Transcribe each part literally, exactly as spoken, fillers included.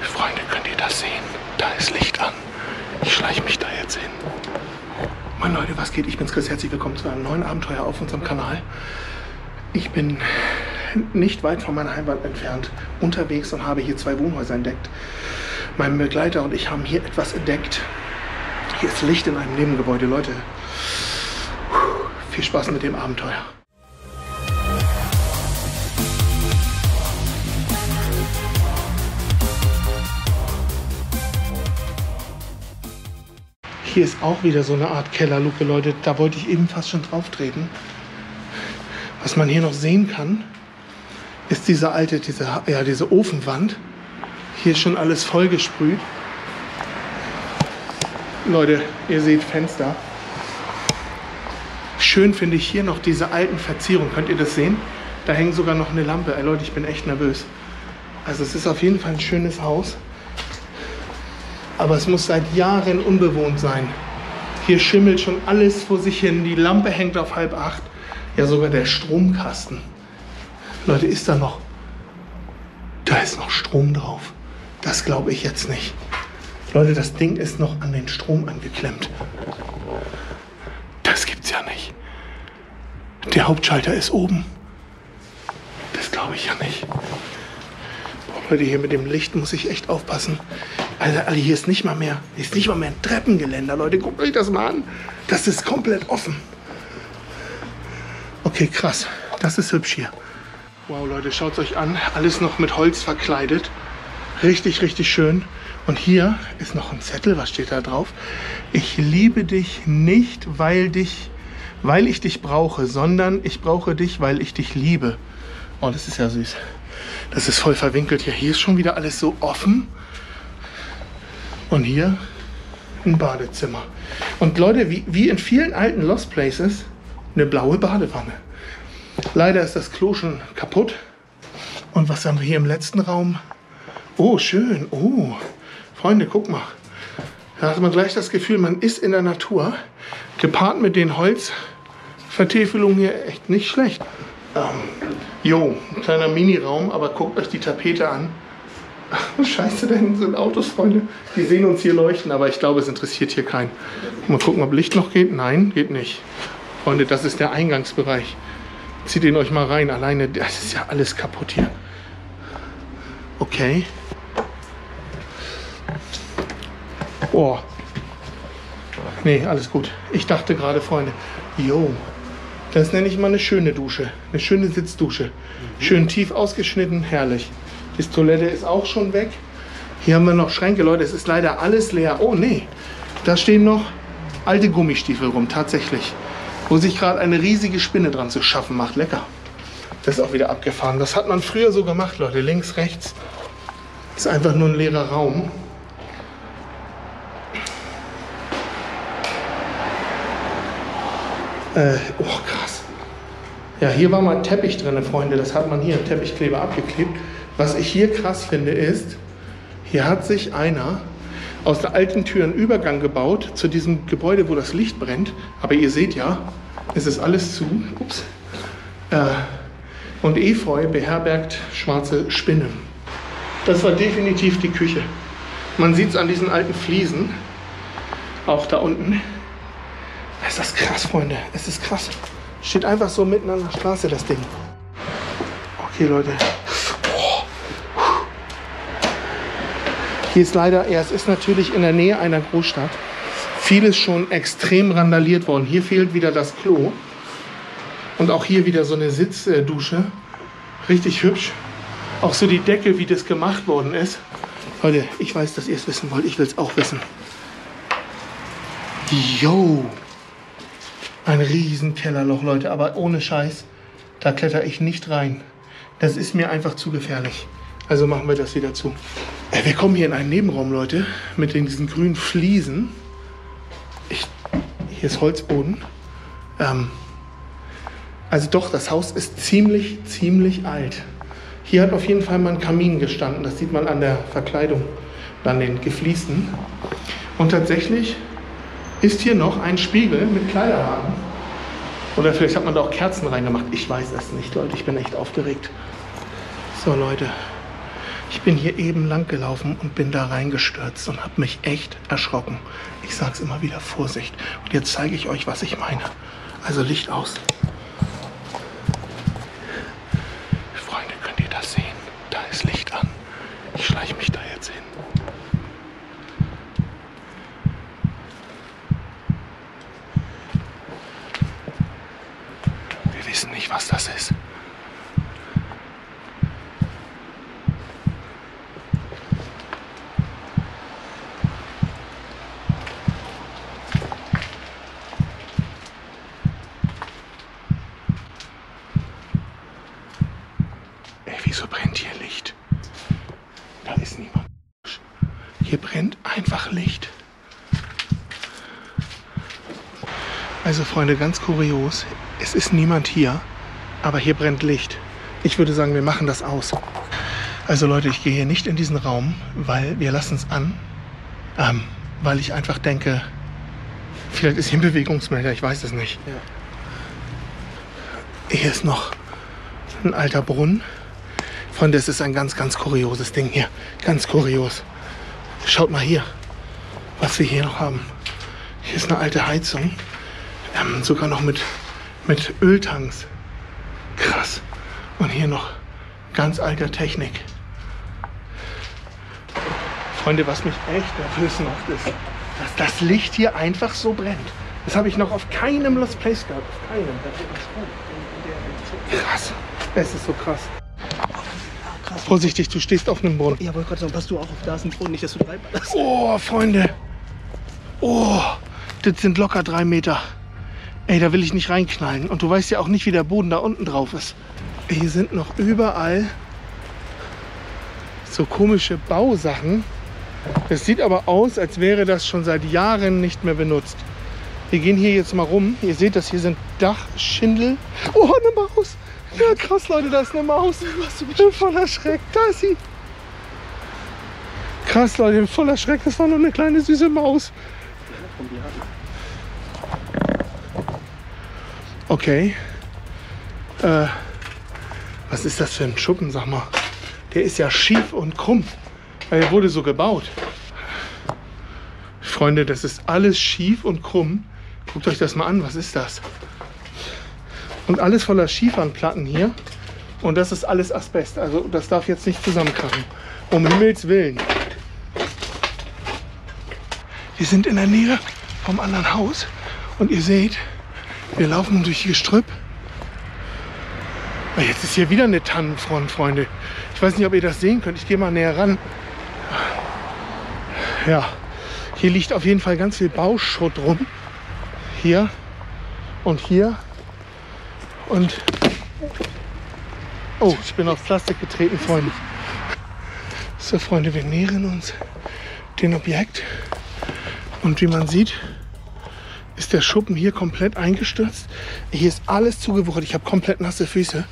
Freunde, könnt ihr das sehen? Da ist Licht an. Ich schleiche mich da jetzt hin. Moin Leute, was geht? Ich bin's Chris. Herzlich willkommen zu einem neuen Abenteuer auf unserem Kanal. Ich bin nicht weit von meiner Heimat entfernt unterwegs und habe hier zwei Wohnhäuser entdeckt. Mein Begleiter und ich haben hier etwas entdeckt. Hier ist Licht in einem Nebengebäude. Leute, viel Spaß mit dem Abenteuer. Hier ist auch wieder so eine Art Kellerluke, Leute. Da wollte ich eben fast schon drauf treten. Was man hier noch sehen kann, ist diese alte, diese, ja, diese Ofenwand. Hier ist schon alles vollgesprüht. Leute, ihr seht Fenster. Schön finde ich hier noch diese alten Verzierungen. Könnt ihr das sehen? Da hängt sogar noch eine Lampe. Ey Leute, ich bin echt nervös. Also es ist auf jeden Fall ein schönes Haus. Aber es muss seit Jahren unbewohnt sein. Hier schimmelt schon alles vor sich hin. Die Lampe hängt auf halb acht. Ja, sogar der Stromkasten. Leute, ist da noch? Da ist noch Strom drauf. Das glaube ich jetzt nicht. Leute, das Ding ist noch an den Strom angeklemmt. Das gibt's ja nicht. Der Hauptschalter ist oben. Das glaube ich ja nicht. Boah, Leute, hier mit dem Licht muss ich echt aufpassen. Also, hier ist nicht mal mehr, hier ist nicht mal mehr ein Treppengeländer, Leute. Guckt euch das mal an. Das ist komplett offen. Okay, krass. Das ist hübsch hier. Wow, Leute, schaut es euch an. Alles noch mit Holz verkleidet. Richtig, richtig schön. Und hier ist noch ein Zettel. Was steht da drauf? Ich liebe dich nicht, weil, dich, weil ich dich brauche, sondern ich brauche dich, weil ich dich liebe. Oh, das ist ja süß. Das ist voll verwinkelt hier. Hier ist schon wieder alles so offen. Und hier ein Badezimmer. Und Leute, wie, wie in vielen alten Lost Places, eine blaue Badewanne. Leider ist das Klo schon kaputt. Und was haben wir hier im letzten Raum? Oh, schön. Oh, Freunde, guck mal. Da hat man gleich das Gefühl, man ist in der Natur. Gepaart mit den Holzvertäfelungen hier echt nicht schlecht. Ähm, jo, ein kleiner Mini-Raum, aber guckt euch die Tapete an. Ach, scheiße, da hinten sind Autos, Freunde. Die sehen uns hier leuchten, aber ich glaube, es interessiert hier keinen. Mal gucken, ob Licht noch geht. Nein, geht nicht. Freunde, das ist der Eingangsbereich. Zieht ihn euch mal rein. Alleine, das ist ja alles kaputt hier. Okay. Oh. Nee, alles gut. Ich dachte gerade, Freunde, jo, das nenne ich mal eine schöne Dusche. Eine schöne Sitzdusche. Mhm. Schön tief ausgeschnitten, herrlich. Die Toilette ist auch schon weg. Hier haben wir noch Schränke, Leute. Es ist leider alles leer. Oh, nee. Da stehen noch alte Gummistiefel rum, tatsächlich. Wo sich gerade eine riesige Spinne dran zu schaffen macht. Lecker. Das ist auch wieder abgefahren. Das hat man früher so gemacht, Leute. Links, rechts. Das ist einfach nur ein leerer Raum. Äh, oh, krass. Ja, hier war mal ein Teppich drin, Freunde. Das hat man hier im Teppichkleber abgeklebt. Was ich hier krass finde ist, hier hat sich einer aus der alten Tür einen Übergang gebaut zu diesem Gebäude, wo das Licht brennt. Aber ihr seht ja, es ist alles zu. Ups. Äh, und Efeu beherbergt schwarze Spinnen. Das war definitiv die Küche. Man sieht es an diesen alten Fliesen. Auch da unten. Es ist krass, Freunde. Es ist krass. Steht einfach so mitten an der Straße, das Ding. Okay, Leute. Hier ist leider, ja, es ist natürlich in der Nähe einer Großstadt. Vieles schon extrem randaliert worden. Hier fehlt wieder das Klo. Und auch hier wieder so eine Sitzdusche. Richtig hübsch. Auch so die Decke, wie das gemacht worden ist. Leute, ich weiß, dass ihr es wissen wollt. Ich will es auch wissen. Yo! Ein riesen Kellerloch, Leute. Aber ohne Scheiß, da kletter ich nicht rein. Das ist mir einfach zu gefährlich. Also machen wir das wieder zu. Wir kommen hier in einen Nebenraum, Leute, mit diesen grünen Fliesen. Ich, hier ist Holzboden. Ähm, also doch, das Haus ist ziemlich, ziemlich alt. Hier hat auf jeden Fall mal ein Kamin gestanden. Das sieht man an der Verkleidung, an den Gefliesen. Und tatsächlich ist hier noch ein Spiegel mit Kleiderhaken. Oder vielleicht hat man da auch Kerzen reingemacht. Ich weiß es nicht, Leute. Ich bin echt aufgeregt. So, Leute. Ich bin hier eben lang gelaufen und bin da reingestürzt und habe mich echt erschrocken. Ich sage es immer wieder, Vorsicht. Und jetzt zeige ich euch, was ich meine. Also Licht aus. Freunde, könnt ihr das sehen? Da ist Licht an. Ich schleiche mich da jetzt hin. Wir wissen nicht, was das ist. Wieso brennt hier Licht? Da ist niemand. Hier brennt einfach Licht. Also Freunde, ganz kurios. Es ist niemand hier, aber hier brennt Licht. Ich würde sagen, wir machen das aus. Also Leute, ich gehe hier nicht in diesen Raum, weil wir lassen es an. Ähm, weil ich einfach denke, vielleicht ist hier ein Bewegungsmelder, ich weiß es nicht. Ja. Hier ist noch ein alter Brunnen. Freunde, es ist ein ganz, ganz kurioses Ding hier. Ganz kurios. Schaut mal hier, was wir hier noch haben. Hier ist eine alte Heizung. Ähm, sogar noch mit, mit Öltanks. Krass. Und hier noch ganz alter Technik. Freunde, was mich echt nervös macht, ist, dass das Licht hier einfach so brennt. Das habe ich noch auf keinem Lost Place gehabt. Auf keinem. Krass. Es ist so krass. Vorsichtig, du stehst auf einem Brunnen. Ja, aber Gott sei Dank, passt du auch auf, da ist ein Brunnen, nicht, dass du drei ballerst. Oh, Freunde. Oh, das sind locker drei Meter. Ey, da will ich nicht reinknallen. Und du weißt ja auch nicht, wie der Boden da unten drauf ist. Hier sind noch überall so komische Bausachen. Das sieht aber aus, als wäre das schon seit Jahren nicht mehr benutzt. Wir gehen hier jetzt mal rum. Ihr seht das, hier sind Dachschindel. Oh, eine Maus. Ja, krass, Leute, da ist eine Maus. Ich bin voller Schreck. Da ist sie. Krass, Leute, voller Schreck. Das war nur eine kleine süße Maus. Okay. Äh, was ist das für ein Schuppen, sag mal? Der ist ja schief und krumm. Er wurde so gebaut. Freunde, das ist alles schief und krumm. Guckt euch das mal an. Was ist das? Und alles voller Schiefernplatten hier. Und das ist alles Asbest. Also das darf jetzt nicht zusammenkrachen. Um Himmels Willen. Wir sind in der Nähe vom anderen Haus. Und ihr seht, wir laufen durch Gestrüpp. Jetzt ist hier wieder eine Tannenfront, Freunde. Ich weiß nicht, ob ihr das sehen könnt. Ich gehe mal näher ran. Ja, hier liegt auf jeden Fall ganz viel Bauschutt rum. Hier und hier. Und oh, ich bin auf Plastik getreten, Freunde. So, Freunde, wir nähern uns dem Objekt. Und wie man sieht, ist der Schuppen hier komplett eingestürzt. Hier ist alles zugewuchert. Ich habe komplett nasse Füße.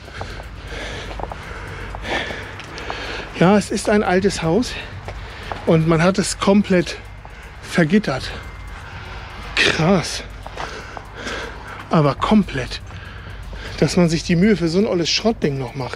Ja, es ist ein altes Haus und man hat es komplett vergittert. Krass. Aber komplett. Dass man sich die Mühe für so ein olles Schrottding noch macht.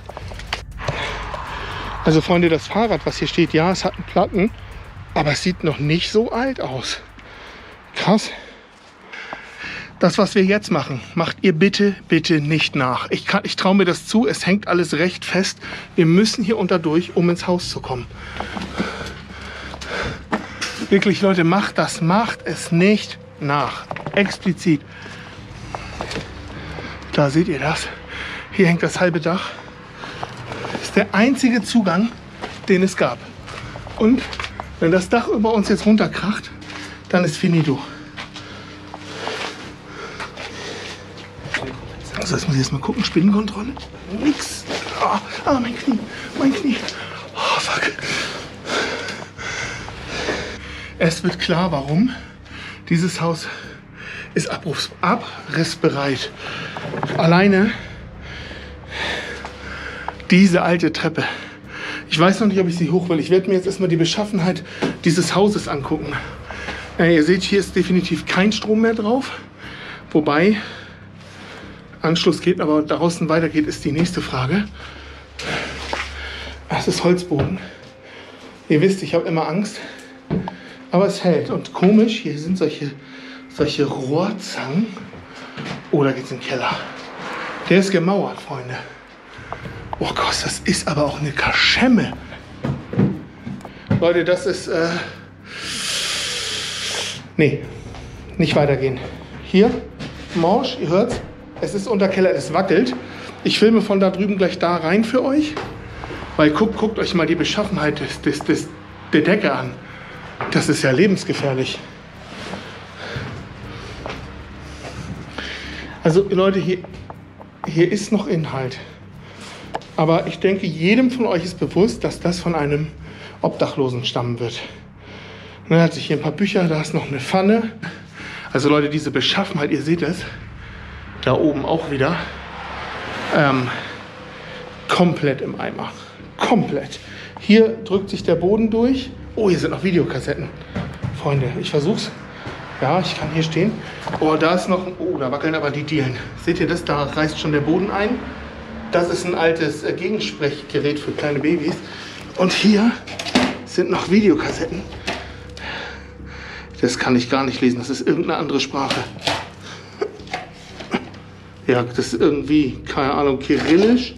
Also Freunde, das Fahrrad, was hier steht, ja, es hat einen Platten, aber es sieht noch nicht so alt aus. Krass. Das, was wir jetzt machen, macht ihr bitte, bitte nicht nach. Ich, kann, ich traue mir das zu, es hängt alles recht fest. Wir müssen hier unter durch, um ins Haus zu kommen. Wirklich, Leute, macht das, macht es nicht nach. Explizit. Da seht ihr das. Hier hängt das halbe Dach. Das ist der einzige Zugang, den es gab. Und wenn das Dach über uns jetzt runterkracht, dann ist finito. Also jetzt muss ich erst mal gucken. Spinnenkontrolle. Nix. Ah, ah, mein Knie. Mein Knie. Oh, fuck. Es wird klar, warum. Dieses Haus ist abrufs, abrissbereit. Alleine diese alte Treppe. Ich weiß noch nicht, ob ich sie hoch will. Ich werde mir jetzt erstmal die Beschaffenheit dieses Hauses angucken. Äh, ihr seht, hier ist definitiv kein Strom mehr drauf. Wobei Anschluss geht, aber draußen weitergeht, ist die nächste Frage. Das ist Holzboden. Ihr wisst, ich habe immer Angst, aber es hält. Und komisch, hier sind solche, solche Rohrzangen. Oh, da geht's in den Keller. Der ist gemauert, Freunde. Oh Gott, das ist aber auch eine Kaschemme. Leute, das ist... Äh nee, nicht weitergehen. Hier, morsch, ihr hört's. Es ist Unterkeller, es wackelt. Ich filme von da drüben gleich da rein für euch. Weil guckt, guckt euch mal die Beschaffenheit des, des, des, der Decke an. Das ist ja lebensgefährlich. Also Leute, hier, hier ist noch Inhalt. Aber ich denke, jedem von euch ist bewusst, dass das von einem Obdachlosen stammen wird. Und dann hat sich hier ein paar Bücher, da ist noch eine Pfanne. Also Leute, diese Beschaffenheit, ihr seht es, da oben auch wieder, ähm, komplett im Eimer. Komplett. Hier drückt sich der Boden durch. Oh, hier sind noch Videokassetten. Freunde, ich versuch's. Ja, ich kann hier stehen. Oh, da ist noch ein... Oh, da wackeln aber die Dielen. Seht ihr das? Da reißt schon der Boden ein. Das ist ein altes äh, Gegensprechgerät für kleine Babys. Und hier sind noch Videokassetten. Das kann ich gar nicht lesen. Das ist irgendeine andere Sprache. Ja, das ist irgendwie, keine Ahnung, Kyrillisch.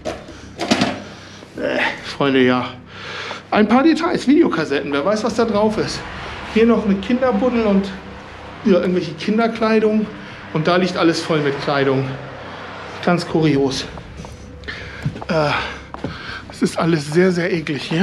Äh, Freunde, ja. Ein paar Details, Videokassetten. Wer weiß, was da drauf ist. Hier noch eine Kinderbuddel und ja, irgendwelche Kinderkleidung. Und da liegt alles voll mit Kleidung. Ganz kurios. Äh, es ist alles sehr, sehr eklig hier.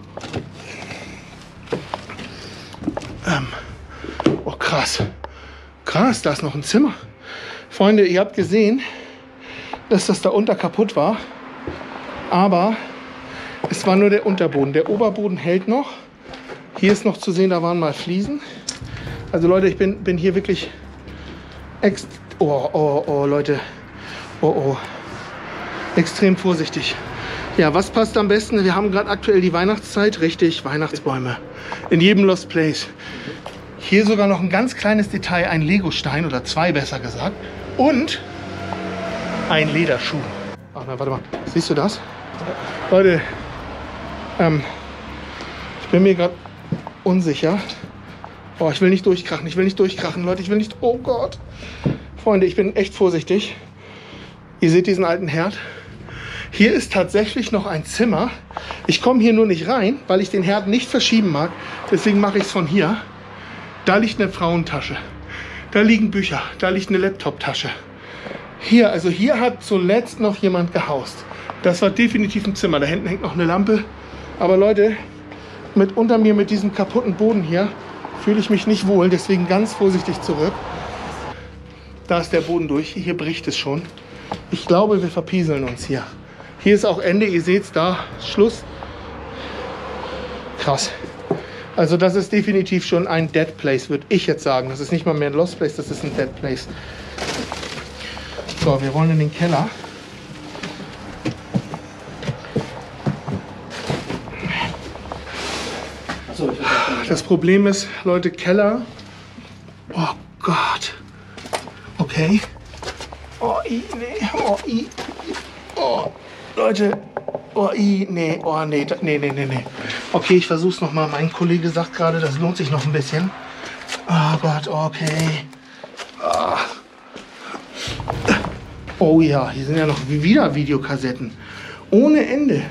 Ähm, oh, krass. Krass, da ist noch ein Zimmer. Freunde, ihr habt gesehen, dass das da unter kaputt war. Aber es war nur der Unterboden. Der Oberboden hält noch. Hier ist noch zu sehen, da waren mal Fliesen. Also Leute, ich bin, bin hier wirklich... Ex oh, oh, oh, Leute. Oh, oh. Extrem vorsichtig. Ja, was passt am besten? Wir haben gerade aktuell die Weihnachtszeit. Richtig, Weihnachtsbäume. In jedem Lost Place. Hier sogar noch ein ganz kleines Detail. Ein Legostein, oder zwei besser gesagt. Und ein Lederschuh. Ach nein, warte mal. Siehst du das? Leute, ähm, ich bin mir gerade unsicher. Oh, ich will nicht durchkrachen. Ich will nicht durchkrachen, Leute. Ich will nicht... Oh Gott. Freunde, ich bin echt vorsichtig. Ihr seht diesen alten Herd. Hier ist tatsächlich noch ein Zimmer. Ich komme hier nur nicht rein, weil ich den Herd nicht verschieben mag. Deswegen mache ich es von hier. Da liegt eine Frauentasche. Da liegen Bücher. Da liegt eine Laptoptasche. Hier, also hier hat zuletzt noch jemand gehaust. Das war definitiv ein Zimmer. Da hinten hängt noch eine Lampe. Aber Leute, mit unter mir mit diesem kaputten Boden hier fühle ich mich nicht wohl. Deswegen ganz vorsichtig zurück. Da ist der Boden durch. Hier bricht es schon. Ich glaube, wir verpieseln uns hier. Hier ist auch Ende. Ihr seht es da. Schluss. Krass. Also das ist definitiv schon ein Dead Place, würde ich jetzt sagen. Das ist nicht mal mehr ein Lost Place, das ist ein Dead Place. So, wir wollen in den Keller. Das Problem ist, Leute, Keller. Oh Gott. Okay. Oh, i, nee. Oh, i. Oh, Leute. Oh, i, nee. Oh, nee. Nee, nee, nee, nee. Okay, ich versuch's nochmal. Mein Kollege sagt gerade, das lohnt sich noch ein bisschen. Oh Gott, okay. Oh. Oh ja, hier sind ja noch wieder Videokassetten. Ohne Ende.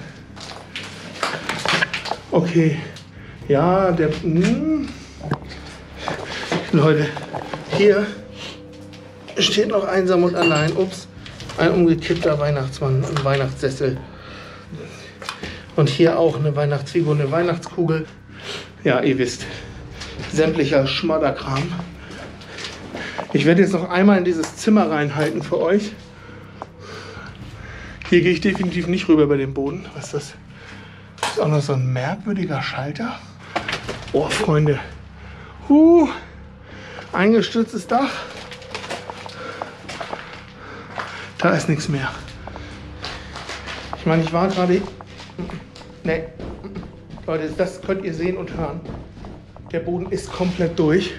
Okay. Ja, der... Mh. Leute, hier steht noch einsam und allein. Ups. Ein umgekippter Weihnachtsmann, ein Weihnachtssessel. Und hier auch eine Weihnachtsfigur, eine Weihnachtskugel. Ja, ihr wisst. Sämtlicher Schmodderkram. Ich werde jetzt noch einmal in dieses Zimmer reinhalten für euch. Hier gehe ich definitiv nicht rüber über den Boden. Was ist das? Das ist auch noch so ein merkwürdiger Schalter. Oh, Freunde. Huh. Eingestürztes Dach. Da ist nichts mehr. Ich meine, ich war gerade... Nee. Leute, das könnt ihr sehen und hören. Der Boden ist komplett durch.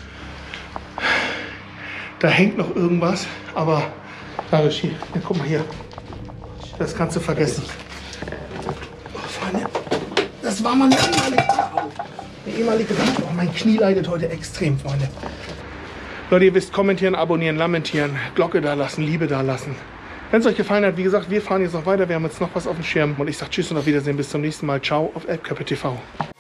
Da hängt noch irgendwas, aber... Da ist hier. Ja, guck mal hier. Das kannst du vergessen. Oh, Freunde. Das Das war mal eine ehemalige, eine ehemalige oh, mein Knie leidet heute extrem, Freunde. Leute, ihr wisst, kommentieren, abonnieren, lamentieren, Glocke da lassen, Liebe da lassen. Wenn es euch gefallen hat, wie gesagt, wir fahren jetzt noch weiter. Wir haben jetzt noch was auf dem Schirm. Und ich sage Tschüss und auf Wiedersehen. Bis zum nächsten Mal. Ciao auf Elbköppe T V.